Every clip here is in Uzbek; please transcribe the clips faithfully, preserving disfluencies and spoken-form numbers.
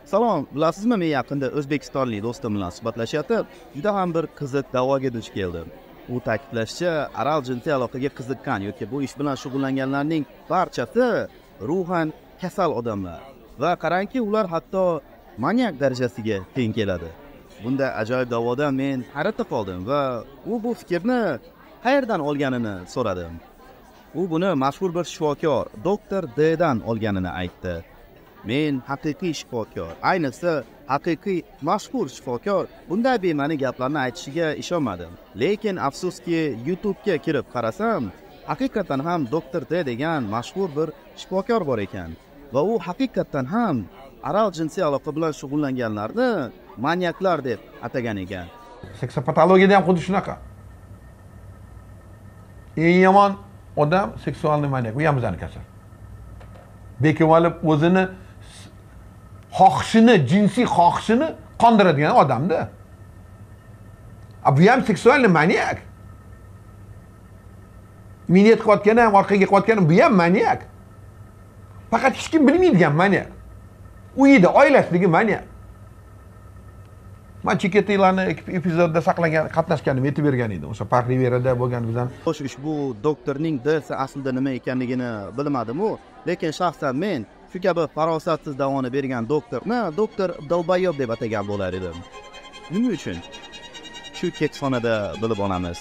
Salom, bilasizmi, men yaqinda O'zbekistonlik do'stim bilan suhbatlashyapti. Juda ham bir qiziq da'voga duch keldim. U ta'kidlashicha, oral jinsiy aloqaga qiziqqan yoki bu ish bilan shug'ullanganlarning barchasi ruhan kasal odamlar. Va qarangki, ular hatto maniak darajasiga teng keladi. Bunda ajoyib da'vodan men hayratda qoldim va u bu fikrni qayerdan olganini so'radim. U buni mashhur bir shifokor doktor D dan olganini aytdi. Men haqiqiy shifokor, ayniqsa haqiqiy mashhur shifokor bunday bema'ni gaplarni aytishiga ishonmadim. Lekin afsuski YouTube ga kirib qarasam, haqiqatan ham doktor D degan mashhur bir shifokor bor ekan va u haqiqatan ham oral jinsiy aloqa bilan shug'ullanganlarni maniaklar deb atagan ekan. Seksopatologiyada ham xuddi shunaqa. Eng yomon odam seksualniy maniak, u ham bizning kasal. Bekib olib o'zini xohishini, jinsiy xohishini qondiradigan odamda. Bu ham seksualniy maniak. Miniyat qilayotgani ham, orqaga qilayotgani bu ham maniak. Faqat hech kim bilmaydigan maniak. Uyida oilasidagi maniak. Men cheketlarni epizodda saqlagan, qatnashganim aytib bergan edim. O'sha Park Riverada bo'lgan bizdan. Xo'sh, ushbu doktorning D'si aslida nima ekanligini bilmadim-u, lekin shaxsan men shu kabi farosatsiz davoni bergan doktorni doktor Dolbayob deb atagan bo'lar edim. Nima uchun? Shu keksxonada bilib olamiz.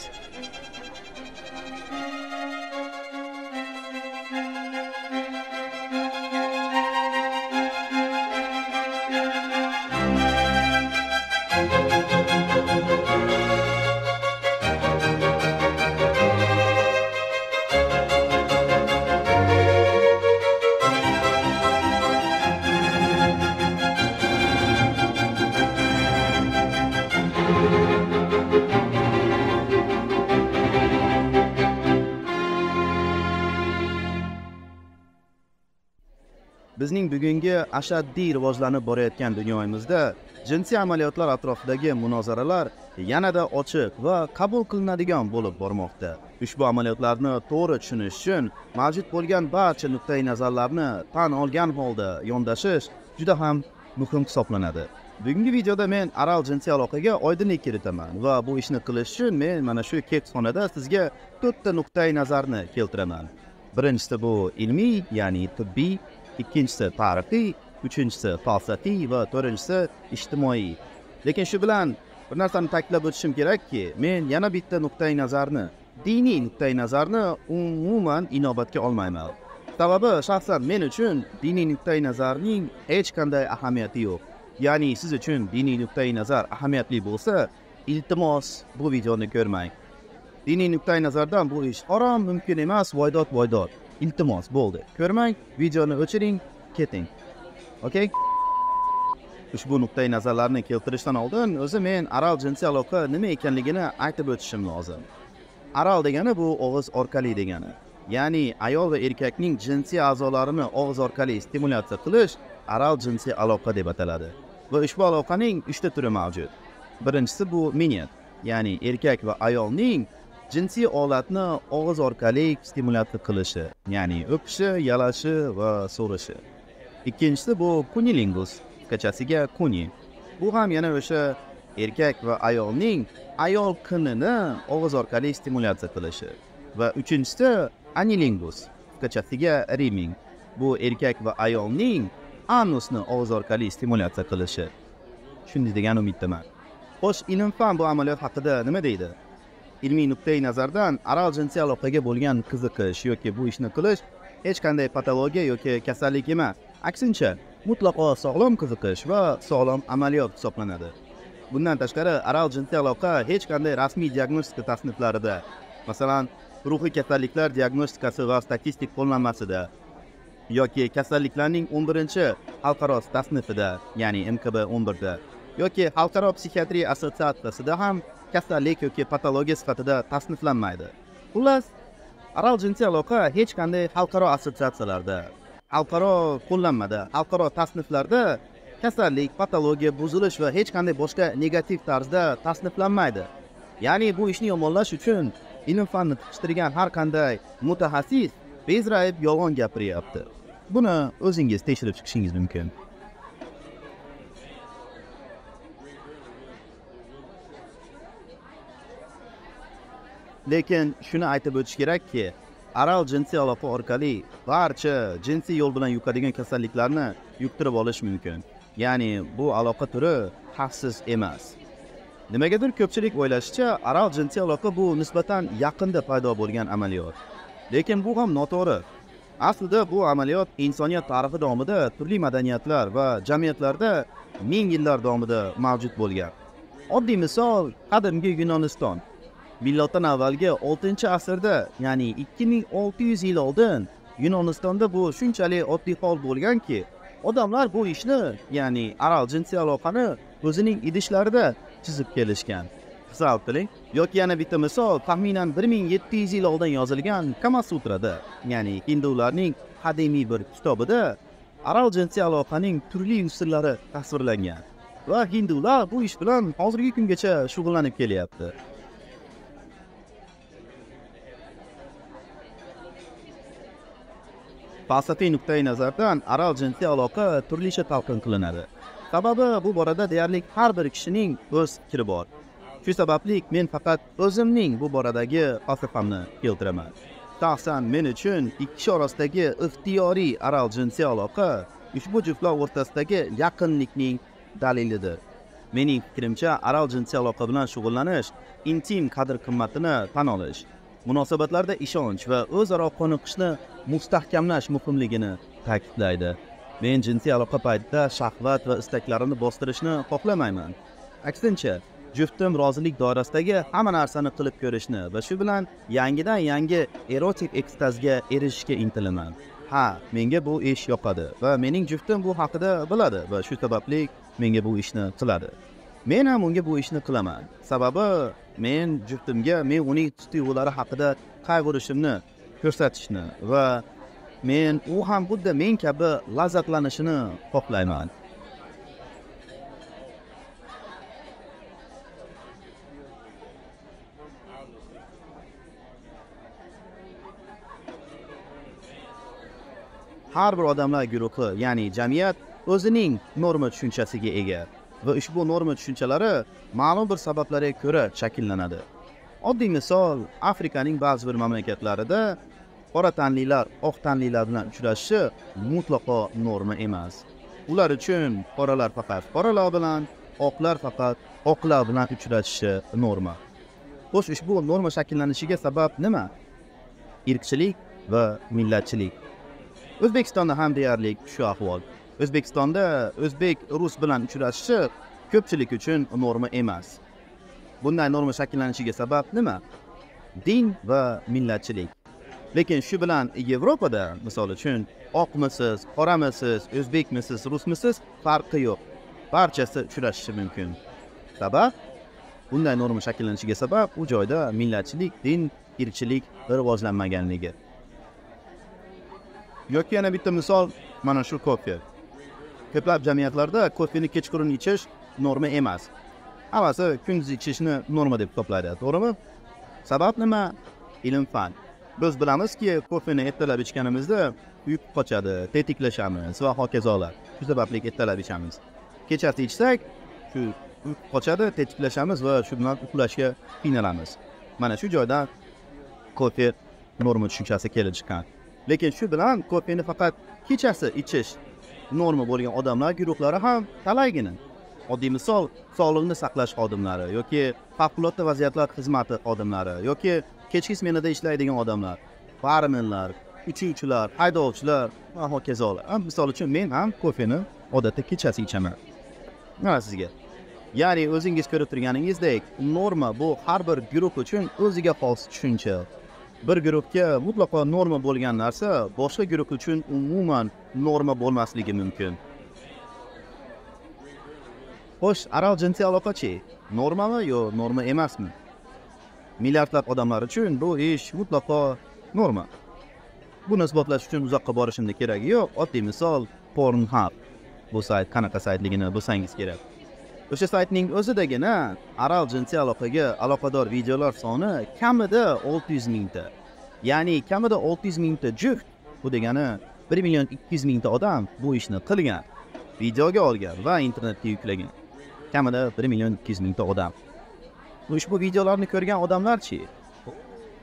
Bizning bugungi ashaddiy rivojlanib borayotgan dunyomizda jinsiy amaliyotlar atrofidagi munozaralar yanada ochiq va qabul qilinadigan bo'lib bormoqda. Ushbu amaliyotlarni to'g'ri tushunish uchun mavjud bo'lgan barcha nuqtai nazarlarni tan olgan holda yondashish juda ham muhim hisoblanadi. Bugungi videoda men oral jinsiy aloqaga oydinlik kiritaman va bu ishni qilish uchun men mana shu keksxonada sizga to'rtta nuqtai nazarni keltiraman. Birinchisi bu ilmiy, ya'ni tibbiy, ikkinchisi tarixiy, uchinchisi falsafiy va to'rtinchisi ijtimoiy. Lekin shu bilan bir narsani ta'kidlab o'tishim kerakki, men yana bitta nuqtai nazarni, diniy nuqtai nazarni umuman inobatga olmayman. Sababi shaxsan men uchun diniy nuqtai nazarning hech qanday ahamiyati yo'q. Ya'ni siz uchun diniy nuqtai nazar ahamiyatli bo'lsa, iltimos bu videoni ko'rmang. Diniy nuqtai nazardan bu ish harom, mumkin emas, voydod voydod. Iltimos bo'ldi. Ko'rmang, videoni o'chiring, keting. Okay? Ushbu nuqtai nazarlarni keltirishdan oldin o'zi men oral jinsiy aloqa nima ekanligini aytib o'tishim lozim. Oral degani bu og'iz orqali degani. Ya'ni ayol va erkakning jinsiy a'zolarini og'iz orqali stimulyatsiya qilish oral jinsiy aloqa deb ataladi. Va ushbu aloqaning uchta turi mavjud. Birinchisi bu miniyat, ya'ni erkak va ayolning jinsiy olatni og'iz orqali stimulyatsiya qilishi, ya'ni o'pishi, yalashi va so'rishi. Ikkinchisi bu kunilingus, qisqachasiga kuni. Bu ham yana o'sha erkak va ayolning ayol qinini og'iz orqali stimulyatsiya qilishi. Va uchinchisi anilingus, qisqachasiga rimming. Bu erkak va ayolning anusni og'iz orqali stimulyatsiya qilishi. Shunday degan umiddaman. Xo'sh, ilm-fan bu amaliyot haqida nima deydi? Ilmiy nuqtai nazardan oral jinsiy aloqaga bo'lgan qiziqish yoki bu ishni qilish hech qanday patologiya yoki kasallik emas. Aksincha, mutlaqo sog'lom qiziqish va sog'lom amaliyot hisoblanadi. Bundan tashqari, oral jinsiy aloqa hech qanday rasmiy diagnostika tasniflarida, masalan, ruhiy kasalliklar diagnostikasi va statistik qo'llanmasida yoki kasalliklarning o'n birinchi xalqaro tasnifida, ya'ni M K B o'n bir da yoki xalqaro psixiatriya assotsiatsiyasida ham kasallik yoki patologiya sifatida tasniflanmaydi. Xullas, oral jinsiy aloqa hech qanday xalqaro assotsiatsiyalarda, xalqaro qo'llanmada, xalqaro tasniflarda kasallik, patologiya, buzilish va hech qanday boshqa negativ tarzda tasniflanmaydi. Ya'ni bu ishni yomonlash uchun ilm-fanni tiqishtirgan har qanday mutaxassis bezrayib yolg'on gapiryapti. Buni o'zingiz tekshirib chiqishingiz mumkin. Lekin shuni aytib o'tish kerakki, oral jinsiy aloqa orqali barcha jinsiy yo'l bilan yuqadigan kasalliklarni yuqtirib olish mumkin. Ya'ni bu aloqa turi xavfsiz emas. Nimagadir ko'pchilik o'ylashicha, oral jinsiy aloqa bu nisbatan yaqinda paydo bo'lgan amaliyot. Lekin bu ham noto'g'ri. Aslida bu amaliyot insoniyat tarixi davomida turli madaniyatlar va jamiyatlarda ming yillar davomida mavjud bo'lgan. Oddiy misol qadimgi Yunoniston. Miloddan avvalgi oltinchi asrda, ya'ni ikki ming olti yuz yil oldin Yunonistonda bu shunchalik oddiy hol bo'lganki, odamlar bu ishni, ya'ni oral jinsiy aloqani o'zining idishlarida chizib kelishgan. Hisob qiling. Yoki yana bitta misol, taxminan bir ming yetti yuz yil oldin yozilgan Kama Sutrada, ya'ni hindularning qadimiy bir kitobida oral jinsiy aloqaning turli usullari tasvirlangan. Va hindular bu ish bilan hozirgi kungacha shug'ullanib kelyapti. Falsafiy nuqtai nazardan oral jinsiy aloqa turlicha talqin qilinadi. Sababi bu borada deyarli har bir kishining o'z fikri bor. Shu sababli men faqat o'zimning bu boradagi falsafamni keltiraman. Shaxsan men uchun ikki kishi orasidagi ixtiyoriy oral jinsiy aloqa ushbu juftlar o'rtasidagi yaqinlikning dalilidir. Mening fikrimcha, oral jinsiy aloqa bilan shug'ullanish intim qadr-qimmatini tan olish, munosabatlarda ishonch va o'zaro qoniqishni mustahkamlash muhimligini ta'kidlaydi. Men jinsiy aloqa paytida shahvat va istaklarimni bostirishni xohlamayman. Aksincha, juftim rozilik doirasidagi hamma narsani qilib ko'rishni va shu bilan yangidan yangi erotik ekstazga erishishga intilaman. Ha, menga bu ish yoqadi va mening juftim bu haqida biladi va shu sababli menga bu ishni qiladi. Men ham unga bu ishni qilaman. Sababi men juftimga men uning tuyg'ulari haqida qayg'urishimni ko'rsatishni va men u ham xuddi men kabi lazzatlanishini xohlayman. Har bir odamlar guruhi, ya'ni jamiyat o'zining norma tushunchasiga ega va ushbu norma tushunchalari ma'lum bir sabablarga ko'ra shakllanadi. Oddiy misol, Afrikaning ba'zi bir mamlakatlarida qora tanlilar oq tanlilar bilan uchrashishi mutlaqo norma emas. Ular uchun qoralar faqat qoralar bilan, oqlar faqat oqlar bilan uchrashishi norma. Xo'sh, ushbu norma shakllanishiga sabab nima? Irqchilik va millatchilik. O'zbekistonda ham deyarli shu ahvol. O'zbekistonda o'zbek rus bilan uchrashishi ko'pchilik uchun norma emas. Bunday norma shakllanishiga sabab nima? Din va millatchilik. Lekin shu bilan Yevropada, misol uchun, oqmisiz, qoramisiz, o'zbekmisiz, rusmisiz farqi yo'q. Barchasi uchrashishi mumkin. Sabab bunday norma shakllanishiga sabab u joyda millatchilik, din, irqchilik rivojlanmaganligi. Yoki yana bitta misol, mana shu kofe. Ko'plab jamiyatlarda kofeni kechqurun ichish norma emas. Hammasi kunduz ichishni norma deb hisoblaydi, to'g'rimi? Sabab nima? Ilm-fan. Biz bilamizki, kofeni ertalab ichganimizda uyqu qochadi, tetiklashamiz va hokazolar. Shu sababli ertalab ichamiz. Kechasi ichsak, shu uyqu qochadi, tetiklashamiz va shu bilan uxlashga qiynalamiz. Mana shu joydan kofe norma tushunchasi kelib chiqqan. Lekin shu bilan kofeni faqat kechasi ichish norma bo'lgan odamlar guruhlari ham talaygina. Oddiy misol, sog'liqni saqlash xodimlari yoki favqulodda vaziyatlar xizmati xodimlari yoki kechki smenada ishlaydigan odamlar, barmenlar, uchuvchilar, haydovchilar va hokazolar. Misol uchun men ham kofeni odatda kechasi ichaman. Mana sizga. Ya'ni o'zingiz ko'rib turganingizdek, norma bu har bir guruh uchun o'ziga xos tushuncha. Bir guruhga mutlaqo norma bo'lgan narsa boshqa guruh uchun umuman norma bo'lmasligi mumkin. Xo'sh, oral jinsiy aloqachi normami yo norma emasmi? Milliardlab odamlar uchun bu ish mutlaqo norma. Buni isbotlash uchun uzoqqa borishimning keragi yo'q. Oddiy misol Pornhub. Bu sayt qanaqa saytligini bilsangiz kerak. O'sha saytning o'zidagina oral jinsiy aloqaga aloqador videolar soni kamida olti yuz mingta. Ya'ni kamida olti yuz mingta juft. Bu degani bir million ikki yuz mingta odam bu ishni qilgan, videoga olgan va internetga yuklagan. Kamida bir million ikki yuz mingta odam. Ushbu videolarni ko'rgan odamlarchi?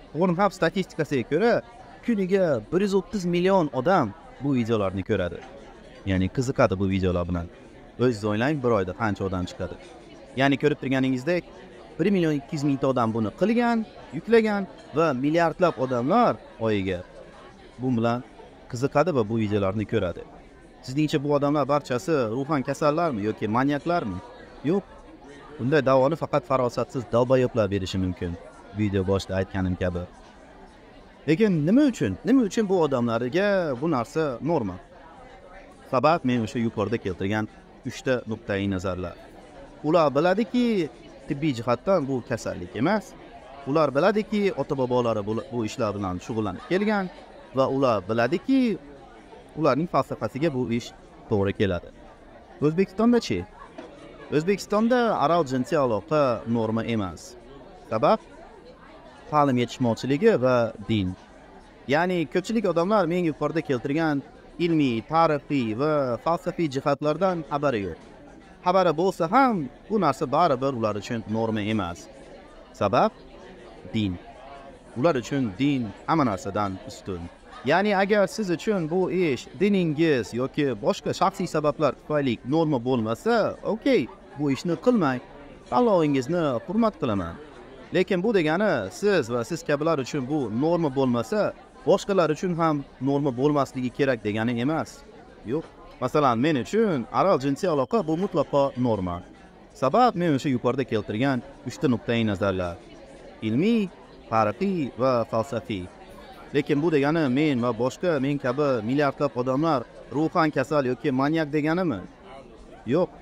Pornhub statistikasiga ko'ra, kuniga bir yuz o'ttiz million odam bu videolarni ko'radi. Ya'ni qiziqadi bu videolar bilan. O'zingiz o'ylang, bir oyda qancha odam chiqadi. Ya'ni ko'rib turganingizdek, bir million ikki yuz mingta odam buni qilgan, yuklagan va milliardlab odamlar oyiga bu bilan qiziqadi va bu videolarni ko'radi. Sizningcha bu odamlar barchasi ruhan kasallarmi yoki manyaklarmi? Yo'q. Bunday davoni faqat farosatsiz dalbayoblar berishi mumkin. Video boshida aytganim kabi. Lekin nima uchun? Nima uchun bu odamlarga bu narsa norma? Sabab men o'sha yuqorida keltirgan uchta nuqtai nazarlar. Ular biladiki, tibbiy jihatdan bu kasallik emas. Ular biladiki, ota-bobolari bu ishlar bilan shug'ullanib kelgan va ular biladiki, ularning falsafasiga bu ish to'g'ri keladi. O'zbekistonda-chi? O'zbekistonda oral jinsiy aloqa norma emas. Sabab ta'lim yetishmovchiligi va din. Ya'ni ko'pchilik odamlar men yuqorida keltirgan ilmiy, tarixiy va falsafiy jihatlardan xabari yo'q. Xabari bo'lsa ham bu narsa baribir ular uchun norma emas. Sabab din. Ular uchun din hamma narsadan ustun. Ya'ni agar siz uchun bu ish diningiz yoki boshqa shaxsiy sabablar tufayli norma bo'lmasa, okey, bu ishni qilmang. Allohingizni hurmat qilaman. Lekin bu degani siz va siz kabilar uchun bu norma bo'lmasa, boshqalar uchun ham norma bo'lmasligi kerak degani emas. Yo'q. Masalan, men uchun oral jinsiy aloqa bu mutlaqo norma. Sabab men o'sha yuqorida keltirgan uchta nuqtai nazarlar. Ilmiy, tarixiy va falsafiy. Lekin bu degani men va boshqa men kabi milliardlab odamlar ruhan kasal yoki manyak deganimi? Yo'q.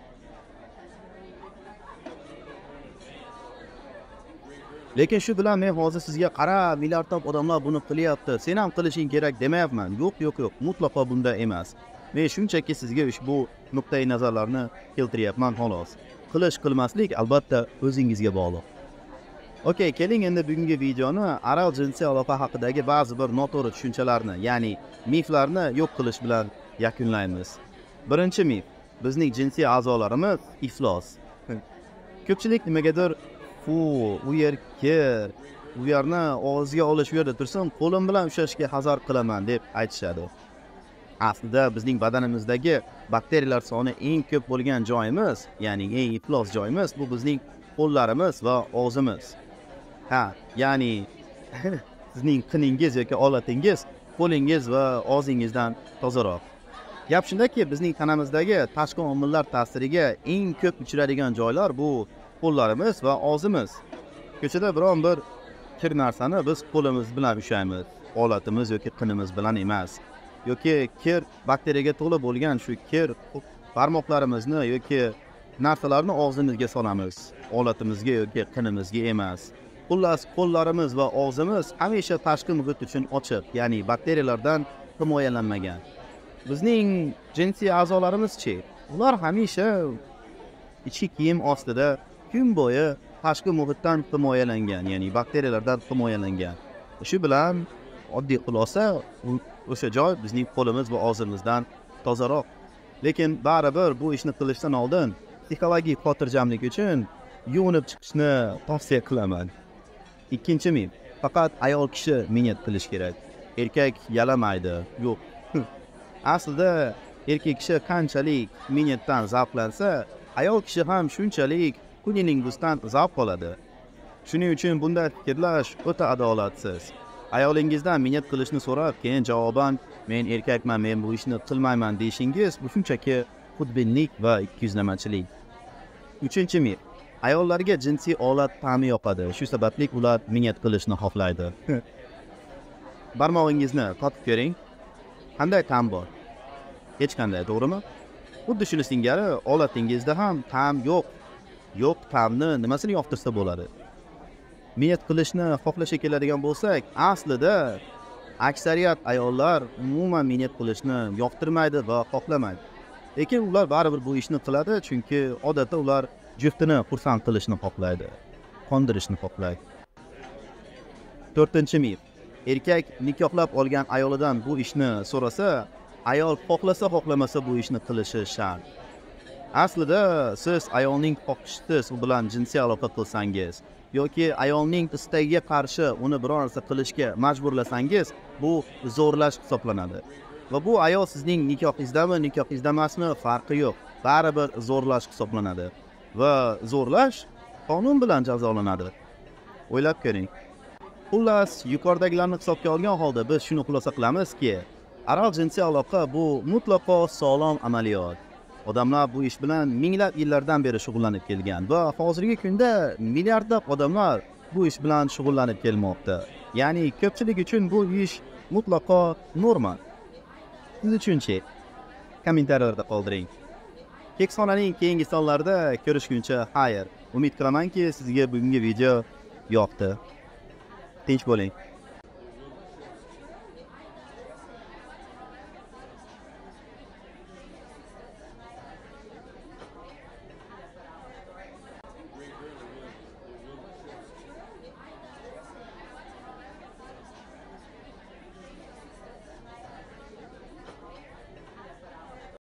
Lekin shu bilan men hozir sizga qara, milliardlab odamlar buni qilyapti, sen ham qilishing kerak demayapman. Yo'q, yo'q, yo'q, mutlaqo bunda emas. Men shunchaki sizga ushbu nuqtai nazarlarni keltiryapman xolos. Qilish, qilmaslik albatta o'zingizga bog'liq. Okey, keling endi bugungi videoni oral jinsiy aloqa haqidagi ba'zi bir noto'g'ri tushunchalarni, ya'ni miflarni yo'q qilish bilan yakunlaymiz. Birinchi mif: bizning jinsiy a'zolarimiz iflos. Ko'pchilik nimagadir fu, u yer kir, u yerni og'ziga olish u yerda tursin, qo'lim bilan ushlashga hazar qilaman deb aytishadi. Aslida bizning badanimizdagi bakteriyalar soni eng ko'p bo'lgan joyimiz, ya'ni eng iflos joyimiz bu bizning qo'llarimiz va og'zimiz. Ha, ya'ni sizning qiningiz yoki olatingiz qo'lingiz va og'zingizdan tozaroq. Gap shundaki, bizning tanamizdagi tashqi omillar ta'siriga eng ko'p uchraydigan joylar bu qo'llarimiz va og'zimiz. Ko'chada biron bir kir narsani biz qo'limiz bilan ushlaymiz, olatimiz yoki qinimiz bilan emas. Yoki kir bakteriyaga to'la bo'lgan shu kir barmoqlarimizni yoki narsalarni og'zimizga solamiz, olatimizga yoki qinimizga emas. Xullas, qo'llarimiz va og'zimiz hamisha tashqi muhit uchun ochiq, ya'ni bakteriyalardan himoyalanmagan. Bizning jinsiy a'zolarimiz-chi? Ular hamisha ichki kiyim ostida kun bo'yi tashqi muhitdan himoyalangan, ya'ni bakteriyalardan himoyalangan. Shu bilan oddiy xulosa, o'sha joy bizning qo'limiz va og'zimizdan tozaroq. Lekin baribir bu ishni qilishdan oldin psixologik xotirjamlik uchun yuvinib chiqishni tavsiya qilaman. Ikkinchi mif: faqat ayol kishi minnat qilish kerak. Erkak yalamaydi. Yo'q. Aslida erkak kishi qanchalik minnatdan zavqlansa, ayol kishi ham shunchalik kuningizdan zavq oladi. Shuning uchun bunday fikrlash o'ta adolatsiz. Ayolingizdan minnat qilishni so'rab, keyin javoban men erkakman, men bu ishni qilmayman deyishingiz bu shunchaki xudbinlik va ikkiyuzlamachilik. Uchinchi mif: ayollarga jinsiy olat ta'mi yoqadi. Shu sababli ular minnat qilishni xohlaydi. Barmog'ingizni totib ko'ring. Qanday ta'm bor? Hech qanday, to'g'rimi? Xuddi shuni singari olatingizda ham ta'm yo'q. Yo'q ta'mni nimasini yoqtirsa bo'ladi? Minnat qilishni xohlashga keladigan bo'lsak, aslida aksariyat ayollar umuman minnat qilishni yoqtirmaydi va xohlamaydi. Lekin ular baribir bu ishni qiladi, chunki odatda ular juftini xursand qilishni xohlaydi, qondirishni xohlaydi. To'rtinchi mif: erkak nikohlab olgan ayolidan bu ishni so'rasa, ayol xohlasa xohlamasa bu ishni qilishi shart. Aslida siz ayolning xohishisiz u bilan jinsiy aloqa qilsangiz, yoki ayolning istagiga qarshi uni biror narsa qilishga majburlasangiz, bu zo'rlash hisoblanadi. Va bu ayol sizning nikohingizdami, nikohingizda emasmi, farqi yo'q. Baribir zo'rlash hisoblanadi. Va zo'rlash qonun bilan jazolanadi. O'ylab ko'ring. Xullas, yuqoridagilarni hisobga olgan holda biz shuni xulosa qilamizki, oral jinsiy aloqa bu mutlaqo sog'lom amaliyot. Odamlar bu ish bilan minglab yillardan beri shug'ullanib kelgan va hozirgi kunda milliardlab odamlar bu ish bilan shug'ullanib kelmoqda. Ya'ni ko'pchilik uchun bu ish mutlaqo normal. Siz uchunchi? Kommentariylarda qoldiring. Keksonaning keyingi sonlarida ko'rishguncha xayr. Umid qilamanki, sizga bugungi video yoqdi. Tinch bo'ling.